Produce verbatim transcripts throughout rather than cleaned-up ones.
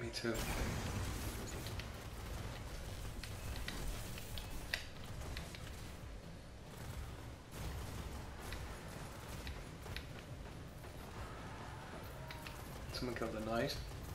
me too. Someone killed the knight.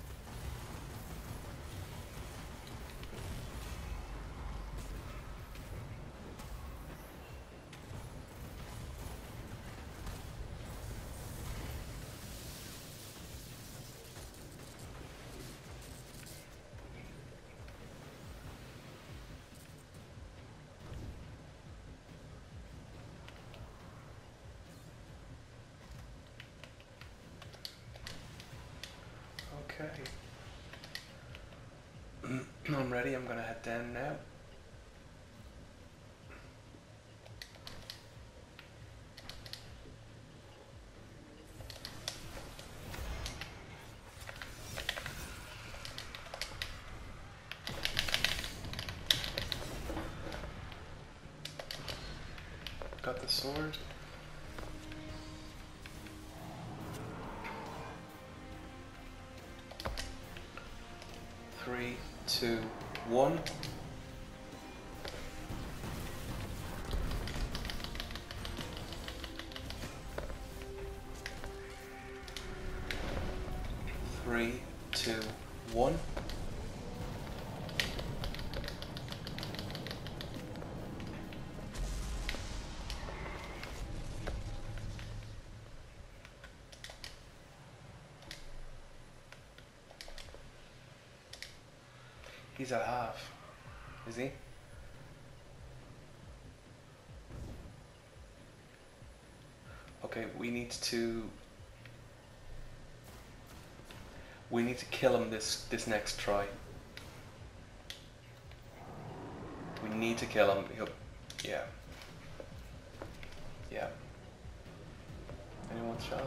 Okay. I'm ready. I'm gonna head down now. Got the sword. Three, two, one. Three, two, one. He's at half, is he? Okay, we need to we need to kill him this this next try. We need to kill him. He'll, yeah. Yeah. Anyone shot?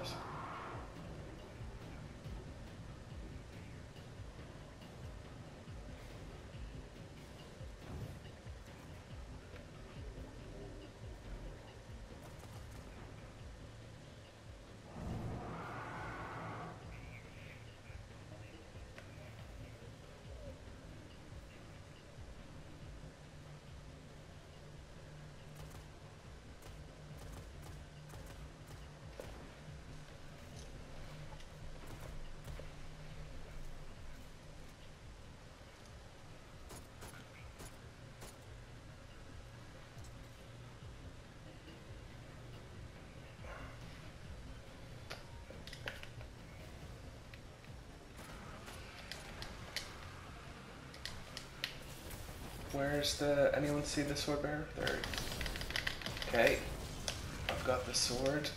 Where's the, anyone see the sword bearer? There. Okay, I've got the sword.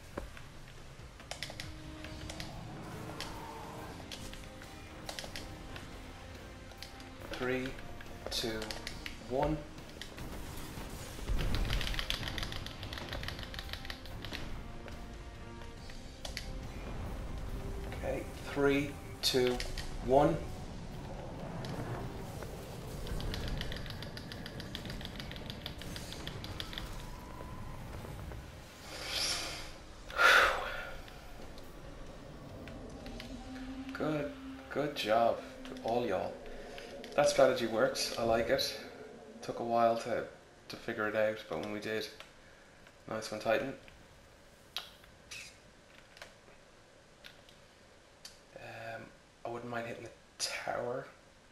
Three, two, one. Okay, three, two, one. Good, good job to all y'all. That strategy works, I like it. Took a while to, to figure it out, but when we did, nice one, Titan. Um, I wouldn't mind hitting the tower.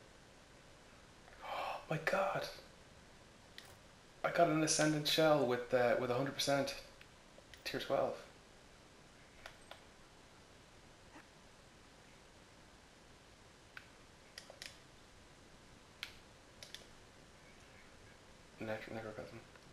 Oh my god! I got an Ascendant Shell with uh, with one hundred percent, tier twelve. Necrocosm.